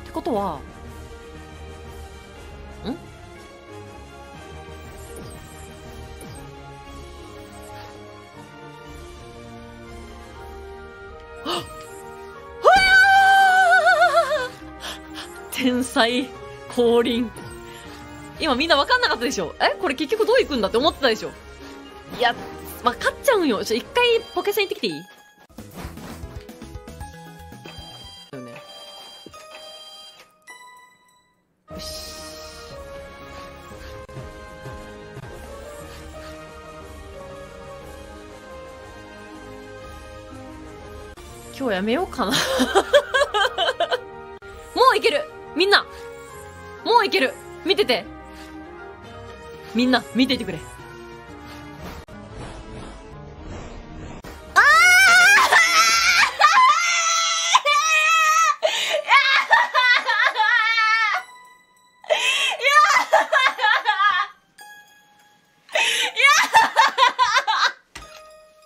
てことは、天才降臨。今みんな分かんなかったでしょ？これ結局どう行くんだって思ってたでしょ？いや、分かっちゃうんよ。一回ポケセン行ってきていい？よね。よし。今日やめようかな。もういける！みんなもういける！見てて！みんな、見ててくれ。